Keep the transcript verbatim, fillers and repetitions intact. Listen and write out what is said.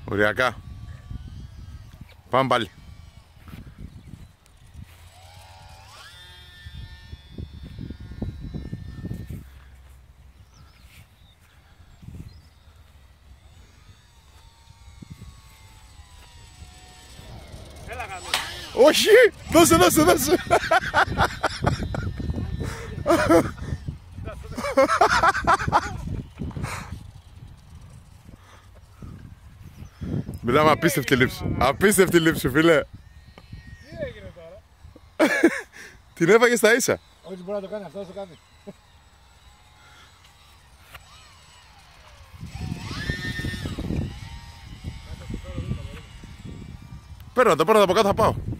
Οριακά. Πάμε πάλι. Έλα γάμι. Όχι! Δώσε, δώσε, δώσε! Μιλάμε απίστευτη λήψη. Απίστευτη λήψη, φίλε. Τι έγινε τώρα? Την έφαγε στα ίσα. Όχι, μπορεί να το κάνει αυτό, θα το κάνει. Παίρνω το, παίρνω το από κάτω, θα πάω.